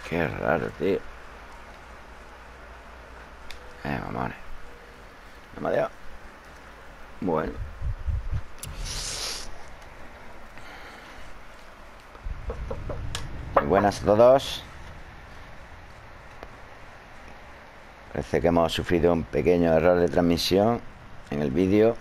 Qué raro, tío. Mamones. No me ha dado. Bueno. Muy buenas a todos. Parece que hemos sufrido un pequeño error de transmisión en el vídeo.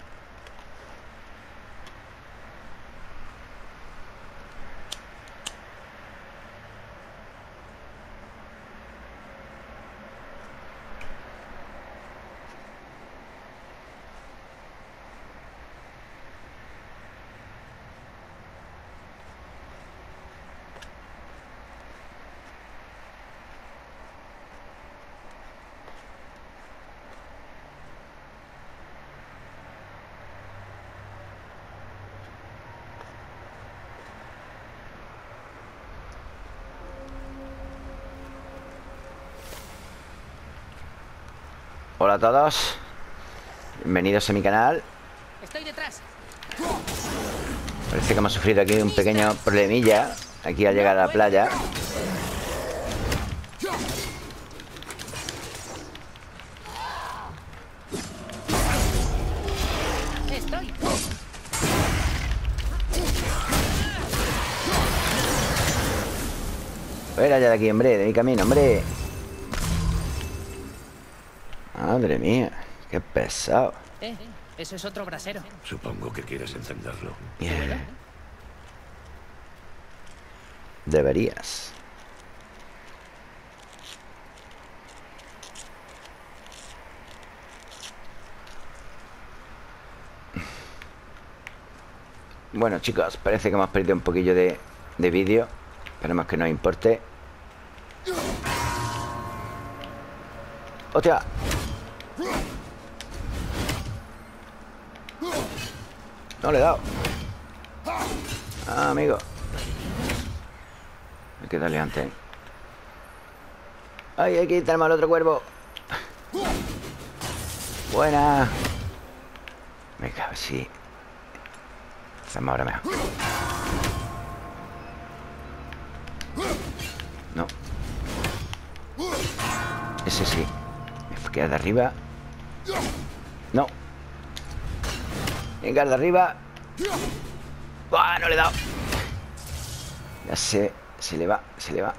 Hola a todos. Bienvenidos a mi canal. Estoy detrás. Parece que hemos sufrido aquí un pequeño problemilla aquí al llegar a la playa. Estoy. Fuera ya de aquí, hombre, de mi camino, hombre. Madre mía, qué pesado. Eso es otro brasero. Supongo que quieres encenderlo. Bien. Deberías. Bueno, chicos, parece que hemos perdido un poquillo de vídeo. Esperemos que nos importe. ¡Hostia! No le he dado. Ah, amigo. Hay que darle antes. ¡Ay, hay que quitarme al otro cuervo! Buena. Venga, a ver si hacemos ahora mejor. No. Ese sí. Me queda de arriba. No. Venga, el de arriba. ¡Buah! No le he dado. Ya sé. Se le va, se le va.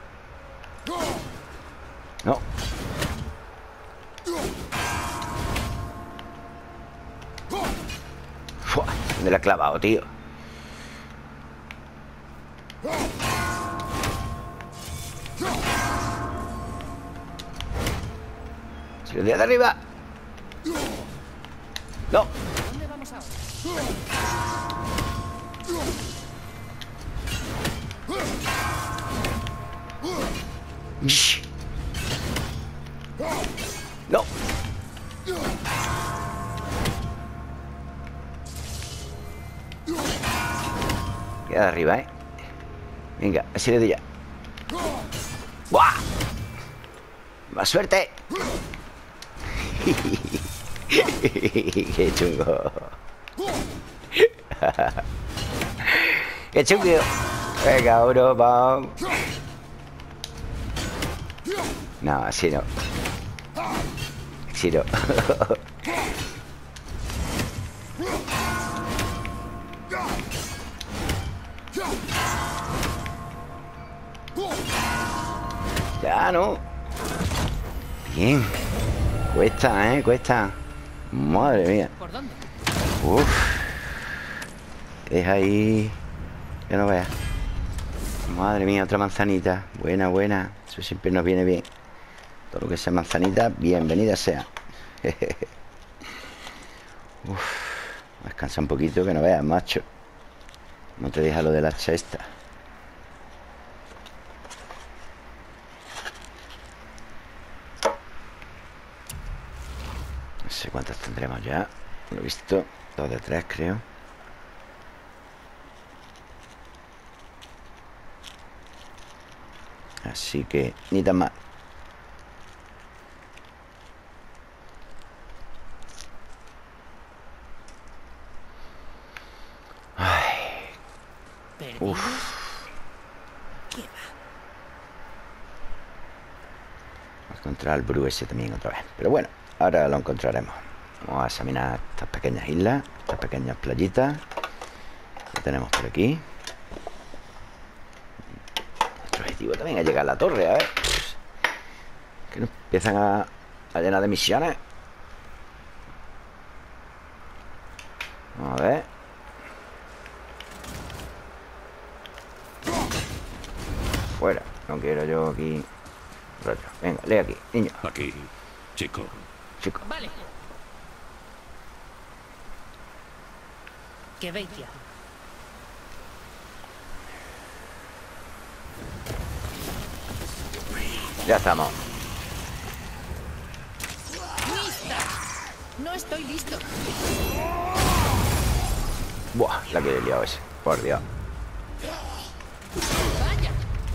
No. Fua, ¿dónde le ha clavado, tío? Se lo di de arriba. No. ¿Dónde vamos ahora? No. Queda de arriba, ¿eh? Venga, así le doy ya. ¡Buah! ¡Más suerte! ¡Qué chungo! ¡Qué chungo! Venga, uno, vamos. No, así no. Así no. Ya no. Bien. Cuesta, cuesta. Madre mía. ¿Por dónde? Uf. Deja ahí. Que no veas. Madre mía, otra manzanita. Buena, buena. Eso siempre nos viene bien. Todo lo que sea manzanita, bienvenida sea. Uf. Descansa un poquito, que no veas, macho. No te deja lo del hacha esta. No sé cuántas tendremos ya. Lo he visto. 2 de 3, creo. Así que ni tan mal. ¿Perdidos? Uf. ¿Qué encontrar el Bru ese también otra vez. Pero bueno, ahora lo encontraremos. Vamos a examinar estas pequeñas islas, estas pequeñas playitas que tenemos por aquí. Nuestro objetivo también es llegar a la torre, a ver. Que nos empiezan a llenar de misiones. Vamos a ver. Fuera, no quiero yo aquí. Rollo. Venga, lee aquí, niño. Aquí, chico. Chico. Vale. ¡Qué bella! Ya estamos. ¡Lista! No estoy listo. Buah, la que he liado ese. Por Dios. ¡Vaya!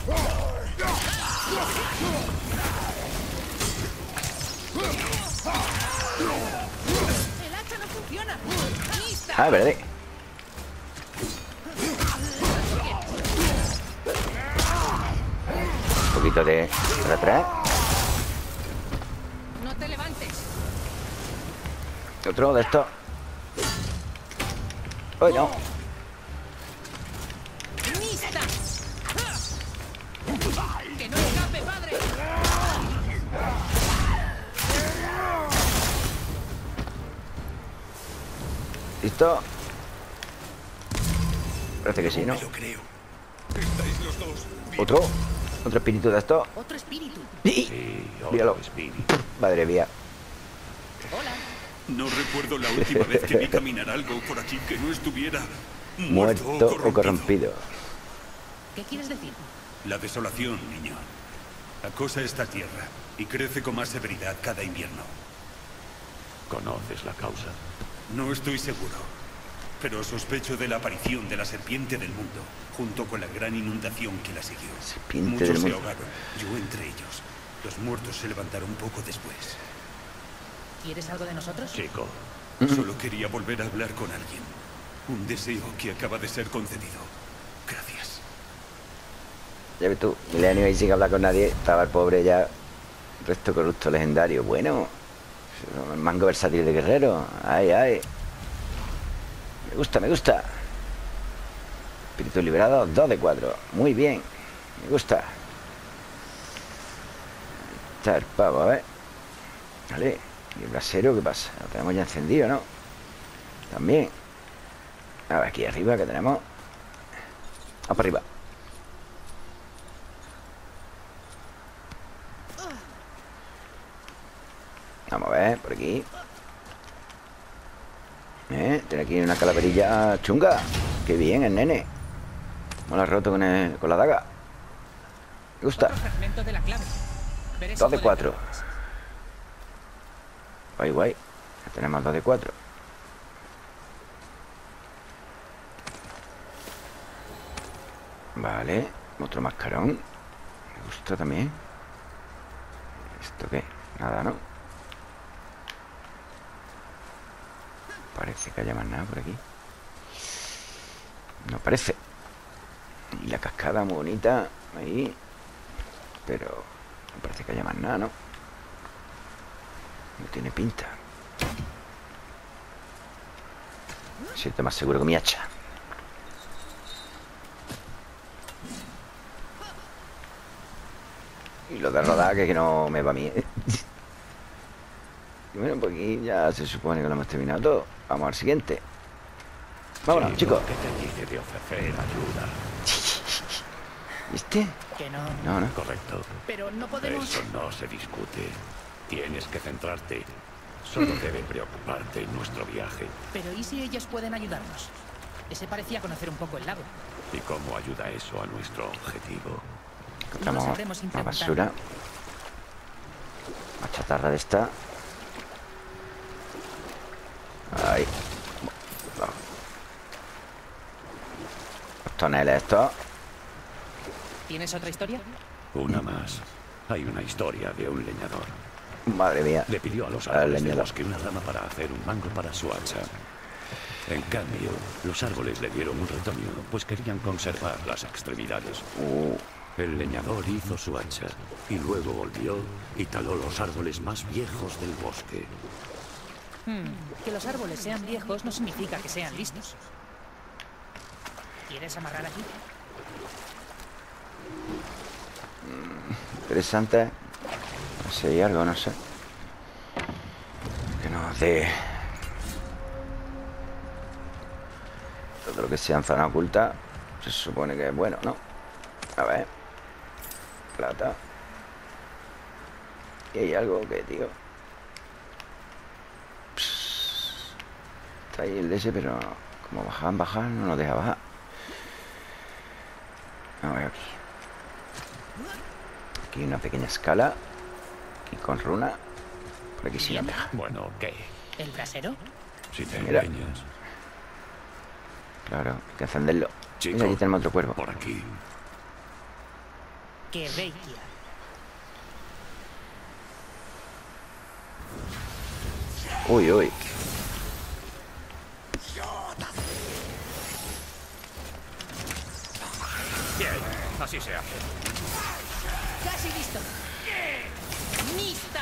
¡El hacha no funciona! ¡Lista! Ah, es verdad. Un poquito de atrás. ¡No te levantes! Otro de estos. ¡Uy, no! ¡Lista! ¡Que no escape, padre! ¿Listo? Parece que sí, ¿no? Me lo creo. Estáis los dos. ¿Otro? ¿Otro espíritu de estos? Otro espíritu. Sí, Míralo. otro espíritu. Madre mía. Hola. No recuerdo la última vez que vi caminar algo por aquí que no estuviera Muerto o corrompido. ¿Qué quieres decir? La desolación, niño. Acosa esta tierra y crece con más severidad cada invierno. ¿Conoces la causa? No estoy seguro, pero sospecho de la aparición de la serpiente del mundo, junto con la gran inundación que la siguió. Serpiente Muchos del se mundo. ahogaron, yo entre ellos. Los muertos se levantaron poco después. ¿Quieres algo de nosotros? Chico, Solo quería volver a hablar con alguien. Un deseo que acaba de ser concedido. Gracias. Ya ves tú, Milenio ahí sin hablar con nadie. Estaba el pobre ya. Resto corrupto legendario. Bueno. El mango versátil de guerrero. Ay, ay. Me gusta, me gusta. Espíritu liberado, 2 de 4. Muy bien. Me gusta. Está el pavo, a ver. Vale. ¿Y el brasero qué pasa? Lo tenemos ya encendido, ¿no? También. A ver, aquí arriba que tenemos. Vamos para arriba. Vamos a ver, por aquí. Tiene aquí una calaverilla chunga. Qué bien el nene. Me lo ha roto con la daga. Me gusta. Otro fragmento de la clave. Veré si 2 de puedo 4. encontrarlas. Guay, guay. Ya tenemos 2 de 4. Vale. Otro mascarón. Me gusta también. ¿Esto qué? Nada, ¿no? Parece que haya más nada por aquí. No parece. Y la cascada muy bonita. Ahí. Pero no parece que haya más nada, ¿no? No tiene pinta. Me siento más seguro que mi hacha. Y lo de rodar que no me va a mí. Y bueno, pues aquí ya se supone que lo hemos terminado todo. Vamos al siguiente. Vámonos, Sí, chicos. ¿qué te dice de ofrecer ayuda? ¿Viste? Que no. No, no. Correcto. Pero no podemos. Eso no se discute. Tienes que centrarte. Solo debe preocuparte en nuestro viaje. Pero ¿y si ellos pueden ayudarnos? Ese parecía conocer un poco el lago. ¿Y cómo ayuda eso a nuestro objetivo? Encontramos No sabremos sin más preguntar. basura. Más chatarra de esta. Ahí. Vamos. Los toneles estos. ¿Tienes otra historia? Una más. Hay una historia de un leñador. Madre mía. Le pidió a los Al árboles del leñador. bosque una rama para hacer un mango para su hacha. En cambio, los árboles le dieron un retoño, pues querían conservar las extremidades. El leñador hizo su hacha y luego volvió y taló los árboles más viejos del bosque. Que los árboles sean viejos no significa que sean listos. ¿Quieres amarrar aquí? Interesante. No sé, hay algo, no sé. Que nos dé todo lo que sea en zona oculta. Se supone que es bueno, ¿no? A ver. Plata. Y hay algo que, tío. Está ahí el de ese, pero como bajar, no nos deja bajar. A ver aquí. Aquí hay una pequeña escala. Aquí con runa. Por aquí sí nos deja. Bueno, ¿qué? ¿El brasero? Si te Mira. empeñas. Claro, hay que encenderlo. Chico, Mira, aquí tenemos otro cuervo. por aquí. Que Reikia. Uy, uy. Bien, así se hace. ¡Casi listo! ¡Mista!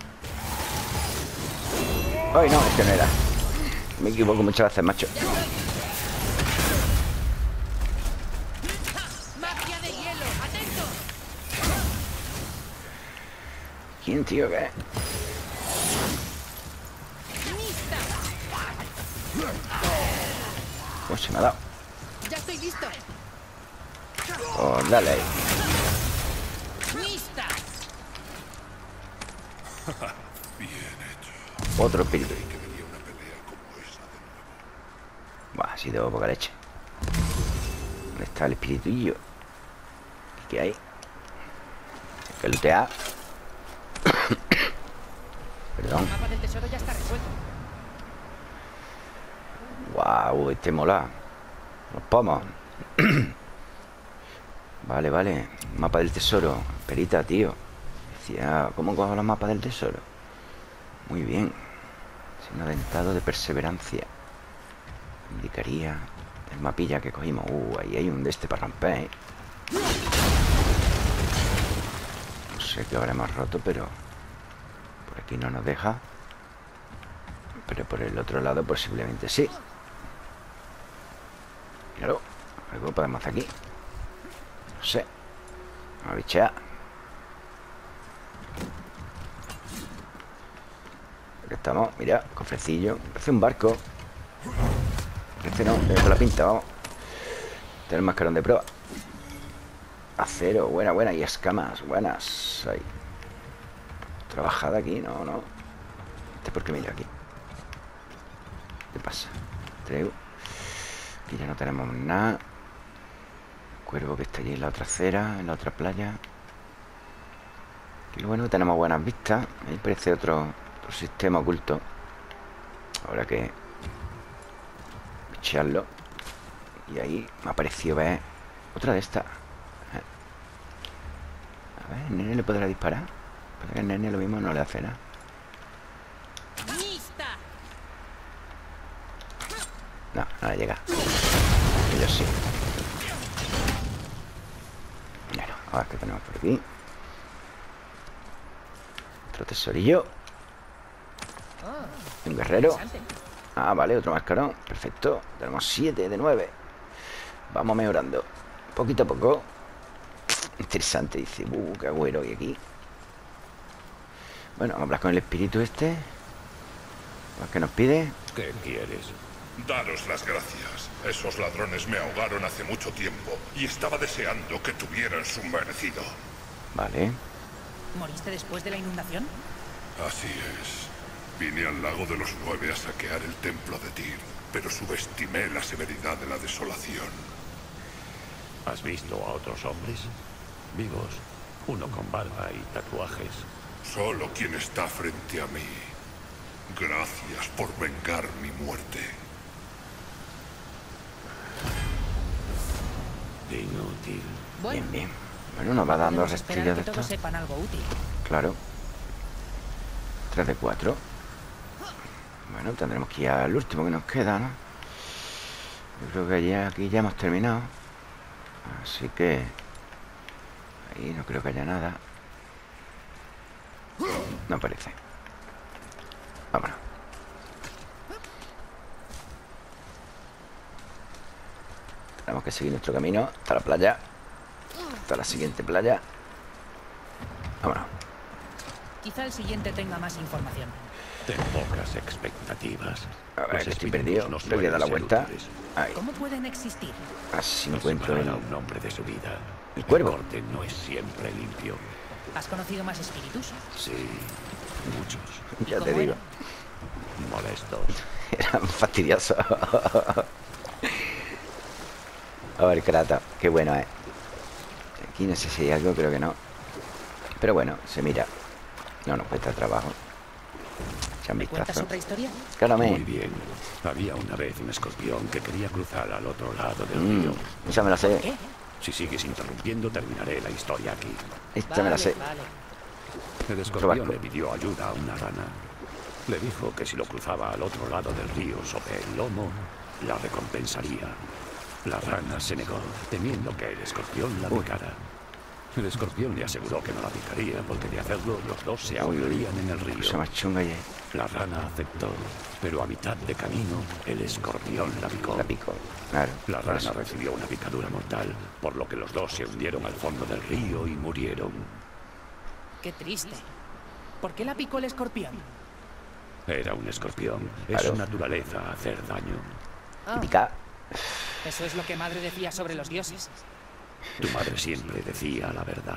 Ay, no, es que no era. Me equivoco muchas veces, macho. ¡Magia de hielo! ¡Atento! ¿Quién, tío? ¿Qué? ¡Mista! Pues se me ha dado. ¡Ya estoy listo! Pues dale ahí. ¡Mista! Otro espíritu. Buah, ha sido poca leche. ¿Dónde está el espiritillo? ¿Qué hay? Hay que lootear. Perdón. El mapa del tesoro ya está resuelto. Guau, este mola. Nos vamos. Vale, vale. Mapa del tesoro. Perita, tío. Decía, ¿cómo cojo los mapas del tesoro? Muy bien. Signo dentado de perseverancia. Indicaría el mapilla que cogimos. Ahí hay un de este para romper, ¿eh? No sé qué habremos roto, pero por aquí no nos deja. Pero por el otro lado posiblemente sí. Claro, algo podemos hacer aquí. No sé. Vamos a bichear. Aquí estamos, mira, cofrecillo. Parece un barco. Este no, con la pinta, vamos. Tener el mascarón de prueba. Acero, buena, buena. Y escamas, buenas. Ahí. Trabajada aquí, no, no. Este porque mira aquí. ¿Qué pasa? Traigo. Aquí ya no tenemos nada. Cuervo que está allí en la otra acera, en la otra playa. Y bueno, tenemos buenas vistas. Ahí parece otro sistema oculto. Ahora que bichearlo. Y ahí me ha parecido ver otra de estas. A ver, ¿el nene le podrá disparar? Parece que el nene lo mismo no le hace nada. ¡Mista! No, no le llega. Ellos sí. Bueno, a ver qué tenemos por aquí. Otro tesorillo. Un guerrero. Interesante. Ah, vale, otro mascarón. Perfecto. Tenemos 7 de 9. Vamos mejorando. Poquito a poco. Interesante, dice. Qué agüero hay aquí. Bueno, vamos a hablar con el espíritu este. A ver qué nos pide. ¿Qué quieres? Daros las gracias. Esos ladrones me ahogaron hace mucho tiempo y estaba deseando que tuvieran su merecido. Vale. ¿Moriste después de la inundación? Así es. Vine al lago de los 9 a saquear el templo de Tyr, pero subestimé la severidad de la desolación. ¿Has visto a otros hombres? Vivos. Uno con barba y tatuajes. Solo quien está frente a mí. Gracias por vengar mi muerte. Inútil. Bueno, Bien, bien. Bueno, nos va dando podemos esperar restillos de que todos esto. sepan algo útil. Claro. 3 de 4. Bueno, tendremos que ir al último que nos queda, ¿no? Yo creo que ya aquí ya hemos terminado. Así que Ahí no creo que haya nada. No parece. Vámonos. Tenemos que seguir nuestro camino hasta la playa. Hasta la siguiente playa. Vámonos. Quizá el siguiente tenga más información. Ten pocas expectativas. A ver, Los que estoy espíritus perdido. no Tengo que dar la suelen vuelta. ser útiles. Ahí. ¿Cómo pueden existir? Así Nos encuentro separan a el... un hombre de su vida. ¿El cuervo? El corte no es siempre limpio. ¿Has conocido más espíritus? Sí, muchos. Ya te ¿Cómo digo. eran? Molestos. Eran fastidiosos. A ver, Krata. Qué bueno es. Aquí no sé si hay algo, creo que no. Pero bueno, se mira. No nos cuesta trabajo. Echa un ¿Me cuentas vistazo. otra historia? Claro, Muy bien. Había una vez un escorpión que quería cruzar al otro lado del río. Esa me la sé. ¿Qué? Si sigues interrumpiendo, terminaré la historia aquí. Esta me la sé. Vale. El vasco. escorpión le pidió ayuda a una rana. Le dijo que si lo cruzaba al otro lado del río sobre el lomo, la recompensaría. La rana se negó, temiendo que el escorpión la picara. El escorpión le aseguró que no la picaría, porque de hacerlo los dos se ahogarían en el río. Cosa más chunga y La rana aceptó, pero a mitad de camino, el escorpión la picó. la pico. Claro. La por rana eso. recibió una picadura mortal, por lo que los dos se hundieron al fondo del río y murieron. Qué triste. ¿Por qué la picó el escorpión? Era un escorpión. Es Claro. su naturaleza hacer daño. Ah, Pica. eso es lo que madre decía sobre los dioses. Tu madre siempre decía la verdad.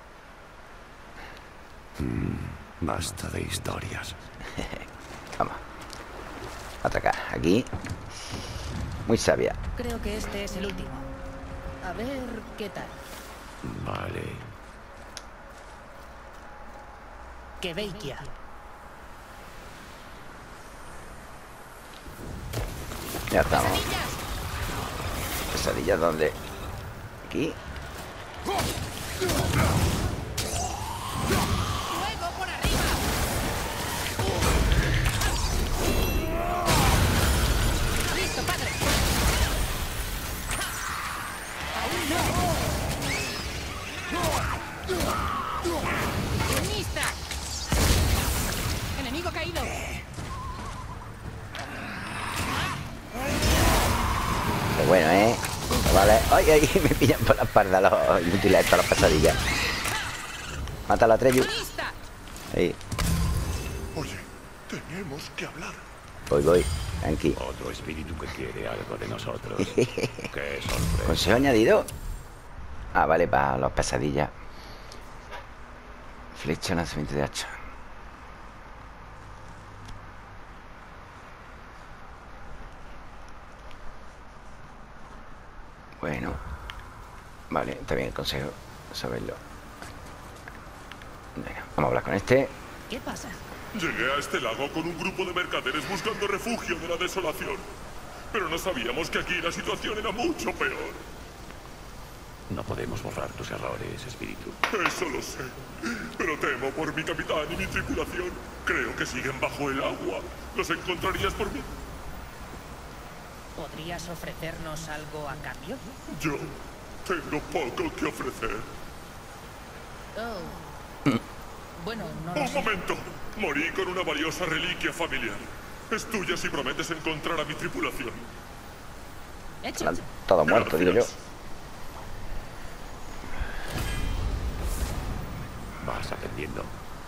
Basta de historias. Vamos. Atacar. Aquí. Muy sabia. Creo que este es el último. A ver qué tal. Vale. Que Beikia. Ya estamos. Pesadillas donde. Aquí. ¡Listo, padre! ¡Aún no! ¡Unista! ¡Enemigo caído! Qué bueno, ¿eh? Vale. ¡Ay, ay! Me pillan por la espalda los inútiles estos, las pesadillas. Mátalo a Treyu. ¡Unista! Ahí. Oye, tenemos que hablar. Voy. Aquí. Otro espíritu que quiere algo de nosotros. ¡Qué sorpresa! ¿Consejo añadido? Ah, vale, para las pesadillas. Flecha, lanzamiento de hacha. Bueno. Vale, está bien el consejo. Saberlo. Venga, vamos a hablar con este. ¿Qué pasa? Llegué a este lago con un grupo de mercaderes buscando refugio de la desolación. Pero no sabíamos que aquí la situación era mucho peor. No podemos borrar tus errores, espíritu. Eso lo sé. Pero temo por mi capitán y mi tripulación. Creo que siguen bajo el agua. ¿Los encontrarías por mí? ¿Podrías ofrecernos algo a cambio? Yo tengo poco que ofrecer. Oh. Bueno, no lo Un sé. momento. Morí con una valiosa reliquia familiar. Es tuya si prometes encontrar a mi tripulación. Hecho. Están todos muertos, digo yo. Gracias. Vas aprendiendo.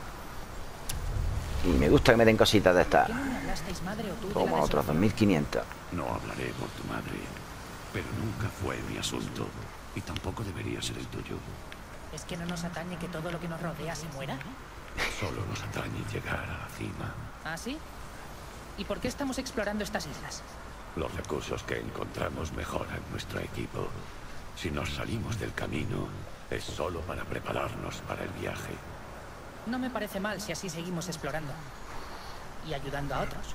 Y me gusta que me den cositas de estas. ¿Por qué no me hablasteis, madre o tú, de la Como otros desolación? 2500. No hablaré por tu madre, pero nunca fue mi asunto. Y tampoco debería ser el tuyo. ¿Es que no nos atañe que todo lo que nos rodea se muera? Solo nos atañe llegar a la cima. ¿Ah, sí? ¿Y por qué estamos explorando estas islas? Los recursos que encontramos mejoran nuestro equipo. Si nos salimos del camino, es solo para prepararnos para el viaje. No me parece mal si así seguimos explorando. Y ayudando a otros.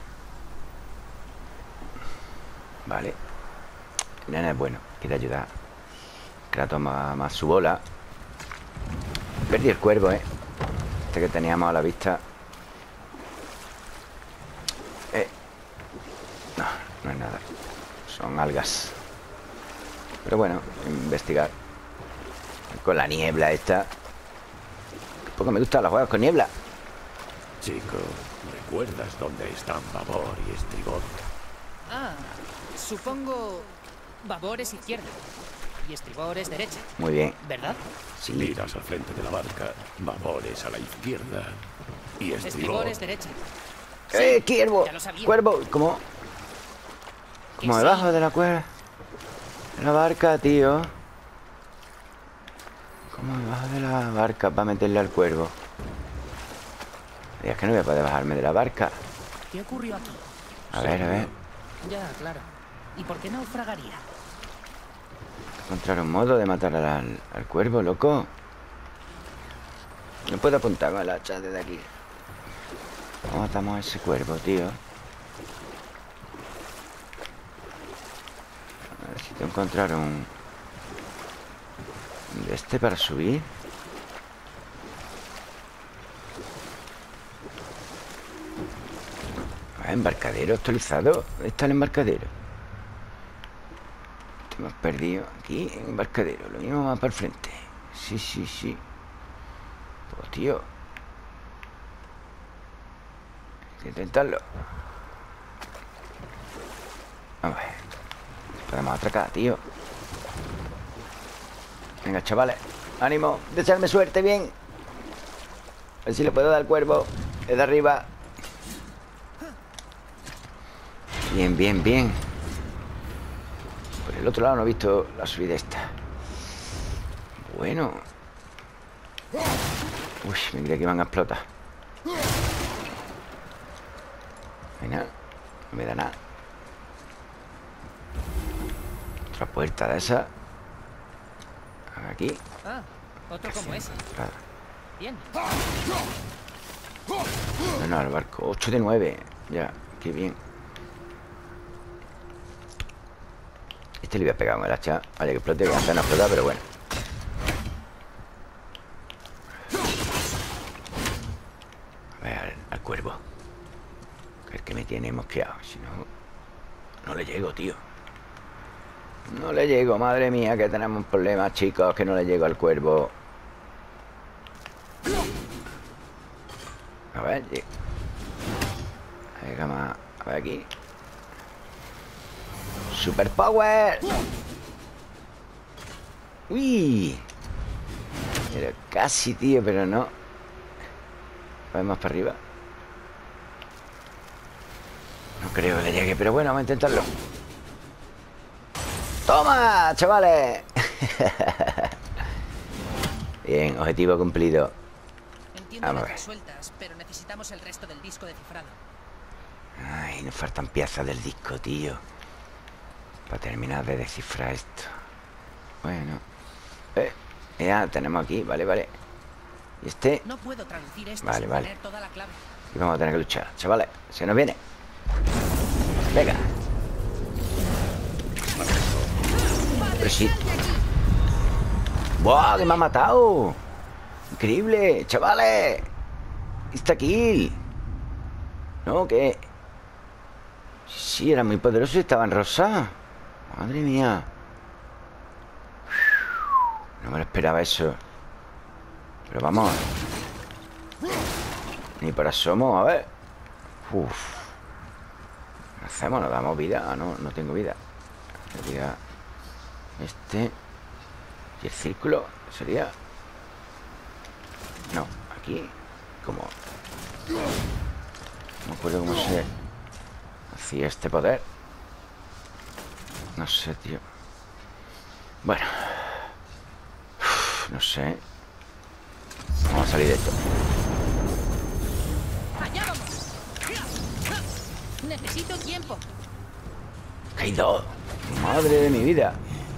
Vale. El nene es bueno, quiere ayudar. Kratos más su bola. Perdí el cuervo, este que teníamos a la vista. No, no es nada. Son algas. Pero bueno, investigar. Con la niebla esta. Poco me gustan los juegos con niebla. Chico, ¿recuerdas dónde están babor y estribor? Ah, supongo... babor es izquierda y estribor es derecha, Muy bien. ¿verdad? Sí. Miras al frente de la barca, babor es a la izquierda y Estribor estribor... es derecha. Cuervo. ya lo sabía. Cuervo. ¿Cómo? Que Como sí. debajo de la cuerda. De la barca, tío. Como debajo de la barca para meterle al cuervo. Y es que no voy a poder bajarme de la barca. ¿Qué ocurrió aquí? A ver, a ver. Ya, claro. ¿Y por qué naufragaría? Encontrar un modo de matar al cuervo, loco. No puedo apuntar con el hacha desde aquí. ¿Cómo matamos a ese cuervo, tío? Necesito encontrar un... de este para subir. Ah, embarcadero actualizado. ¿Dónde está el embarcadero? Te hemos perdido aquí en embarcadero. Lo mismo más para el frente. Sí, sí, sí. Pues tío, hay que intentarlo. Vamos a ver. Podemos atracar, tío. Venga, chavales. Ánimo, desearme suerte, bien. A ver si le puedo dar al cuervo desde arriba. Bien, bien, bien. Por el otro lado no he visto la subida esta. Bueno. Uy, me creía que iban a explotar. Venga, no me da nada. Otra puerta de esa. Aquí. Ah, otro como ese. Claro. Bien. No, no, el barco. 8 de 9. Ya, qué bien. Este le voy a pegar con el hacha. Vaya que explote, que antes no explota, pero bueno. A ver, al cuervo. Que es que me tiene mosqueado. Si no, no le llego, tío. No le llego, madre mía, que tenemos problemas, chicos. Que no le llego al cuervo. A ver, venga más. A ver aquí. Super power. Uy. Pero casi, tío, pero no. A ver más para arriba. No creo que le llegue, pero bueno, vamos a intentarlo. ¡Toma, chavales! Bien, objetivo cumplido. Entiendo Vamos a las ver. resueltas, pero necesitamos el resto del disco descifrado. Ay, nos faltan piezas del disco, tío. Para terminar de descifrar esto. Bueno. Ya tenemos aquí, vale, vale. Y este. No puedo traducir esto Vale, sin vale. tener toda la clave. Y vamos a tener que luchar. Chavales, se nos viene. Venga. Pero sí. ¡Buah! ¡Que me ha matado! ¡Increíble! ¡Chavales! ¡Está kill! No, que... Sí, era muy poderoso y estaba en rosa. Madre mía. No me lo esperaba eso. Pero vamos. Ni por asomo, a ver. Uf. ¿Qué hacemos? ¿Nos damos vida? Ah, no, no tengo vida. Sería este. Y el círculo sería... No, aquí. Como... No me acuerdo cómo se hacía este poder. No sé, tío. Bueno. Uf, no sé. Vamos a salir de esto. ¡Allá vamos! Necesito tiempo. Que hay dos. Madre de mi vida.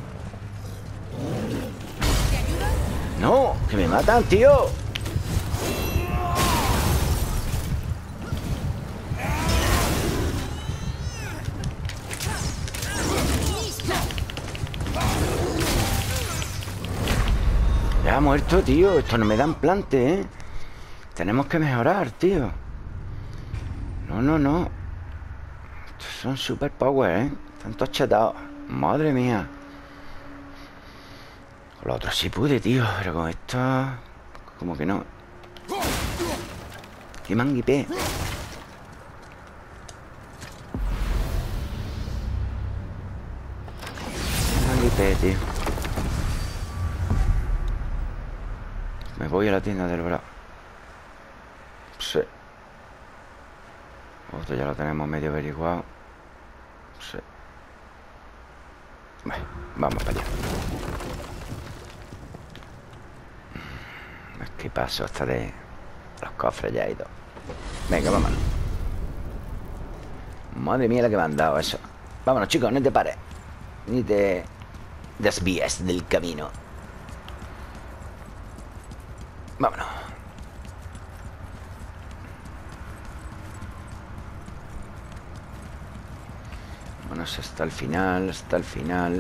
¿Te ayuda? No, que me matan, tío. Ya ha muerto, tío. Esto no me dan plante, ¿eh? Tenemos que mejorar, tío. No, no, no. Estos son super power, ¿eh? Están todos chetados. Madre mía. Con lo otro sí pude, tío. Pero con esto... como que no. ¡Qué manguipé! Manguipé, tío. Me voy a la tienda del bro. Sí. Otro ya lo tenemos medio averiguado. Sí. Bueno, vamos para allá. Es que paso hasta de los cofres ya y todo. Venga, vámonos. Madre mía la que me han dado eso. Vámonos, chicos, no te pares. Ni te desvíes del camino. Vámonos. Vámonos hasta el final, hasta el final.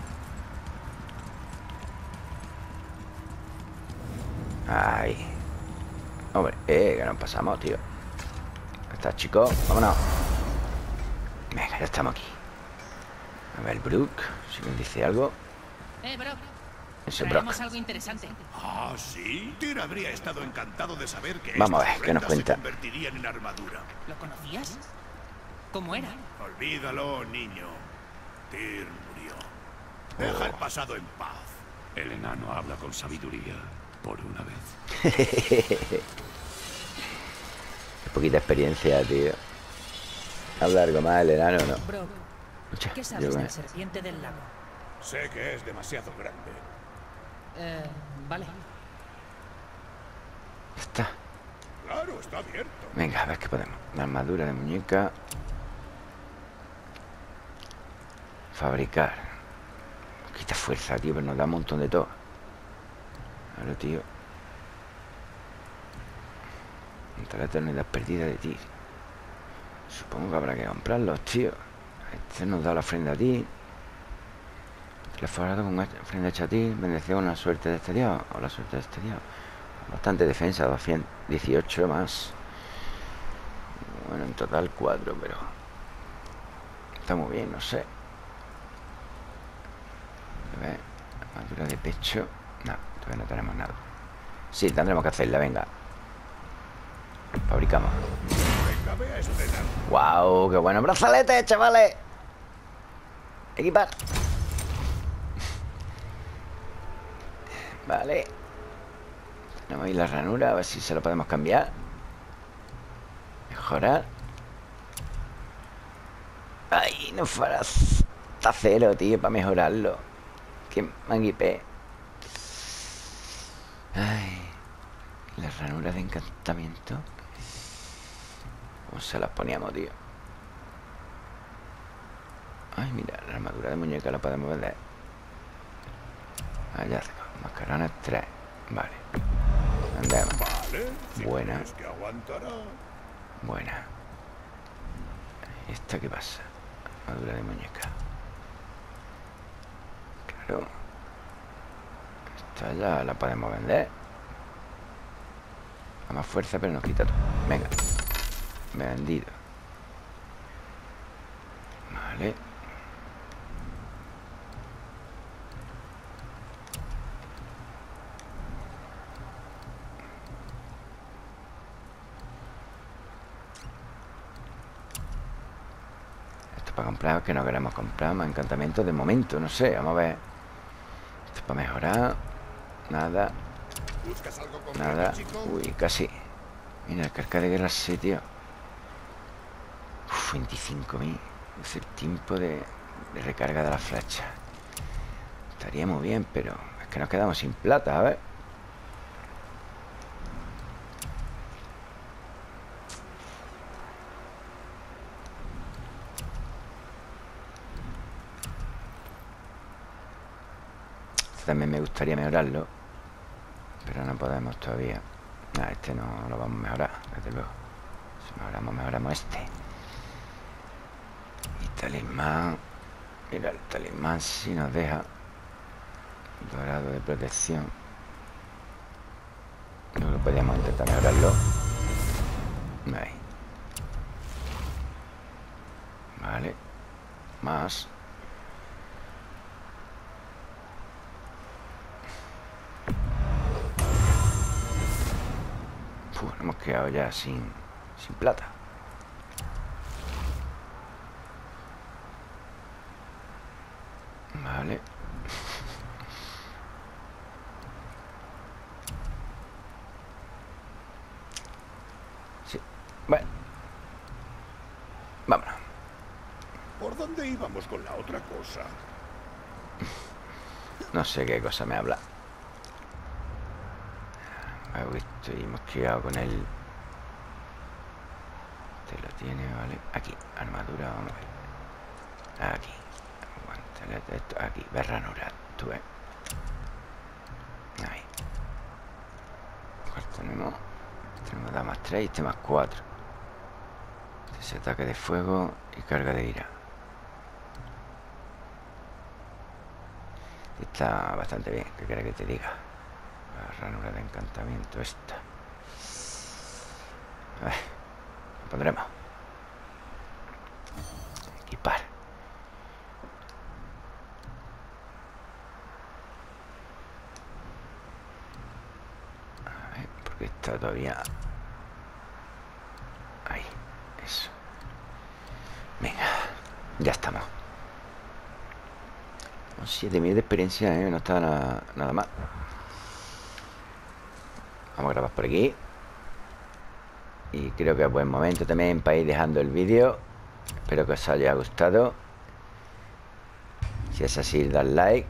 Ay. Hombre, que nos pasamos, tío. ¿Estás, chico? Vámonos. Venga, ya estamos aquí. A ver, Brooke, si nos dice algo. Brock. Ese Traemos Brock. algo interesante. Ah, sí. Tyr habría estado encantado de saber que Vamos a estas ver, ¿qué nos prendas cuenta? se convertirían en armadura. ¿Lo conocías? ¿Cómo era? Olvídalo, niño. Tyr murió. Deja el pasado en paz. El enano habla con sabiduría, por una vez. Qué poquita experiencia, tío. Habla algo más el enano, ¿no? Brock, Escucha, ¿qué yo sabes de me- la serpiente del lago? Sé que es demasiado grande. Vale. Ya está. Claro, está abierto. Venga, a ver qué podemos. Una armadura de muñeca. Fabricar. Quita fuerza, tío, pero nos da un montón de todo. Claro, tío. Contra la eternidad perdida de ti. Supongo que habrá que comprarlos, tío. Este nos da la ofrenda a ti. Telefonado con una ofrenda hecha a ti. Bendición, la suerte de este día. O la suerte de este día. Bastante defensa, 218 más. Bueno, en total 4, pero... está muy bien, no sé. A ver, armadura de pecho. No, todavía no tenemos nada. Sí, tendremos que hacerla, venga. Fabricamos. Venga, ve a estrenar. ¡Wow! ¡Qué buenos brazaletes, chavales! Equipar. Vale. Tenemos ahí la ranura, a ver si se lo podemos cambiar. Mejorar. Ay, no farás. Está cero, tío, para mejorarlo. Qué manguipé. Ay. La ranura de encantamiento. ¿Cómo se las poníamos, tío? Ay, mira, la armadura de muñeca la podemos vender. Hallazgo. Mascarones 3. Vale. Andemos. Vale. Si Buena. crees que aguantará. Buena. ¿Y esta qué pasa? Armadura de muñeca. Claro. Esta ya la podemos vender. A más fuerza, pero nos quita todo. Venga. Vendido. Vale. Esto para comprar, que no queremos comprar más encantamientos de momento, no sé, vamos a ver. Esto para mejorar. Nada, ¿Buscas algo concreto, nada. chico? Uy, casi. Mira, el carga de guerra sí, tío. Uf, 25.000. Es el tiempo de recarga de la flecha. Estaría muy bien, pero es que nos quedamos sin plata, a ver. Este también me gustaría mejorarlo, pero no podemos todavía. Este no lo vamos a mejorar, desde luego. Si mejoramos este. Y talismán. Mira, el talismán sí nos deja. Dorado de protección. No lo podíamos intentar mejorarlo. Ahí. Vale. Más. Nos hemos quedado ya sin plata. Vale. Sí. Bueno. Vámonos. ¿Por dónde íbamos con la otra cosa? No sé qué cosa me habla. Estoy mosqueado con él. Este lo tiene, vale. Aquí, armadura, vamos a ver. Aquí. Aguántale esto. Aquí, ver ranura. Tú ves. Ahí. ¿Cuál tenemos? Tenemos da más 3 y este más 4. Este es ataque de fuego y carga de ira. Está bastante bien, ¿qué quieres que te diga? La ranura de encantamiento esta. A ver, lo pondremos. Equipar. A ver, porque está todavía... Ahí, eso. Venga, ya estamos. 7000 de experiencia, no está nada mal. Vamos a grabar por aquí. Y creo que es buen momento también para ir dejando el vídeo. Espero que os haya gustado. Si es así, dad like.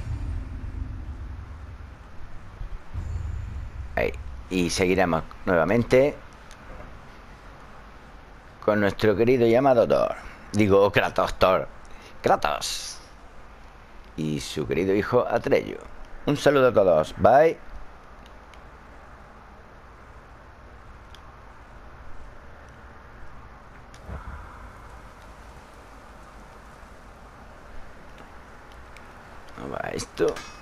Ahí. Y seguiremos nuevamente con nuestro querido llamado Thor. Digo, Kratos, Thor. Kratos. Y su querido hijo Atreyu. Un saludo a todos. Bye. ¿No va esto?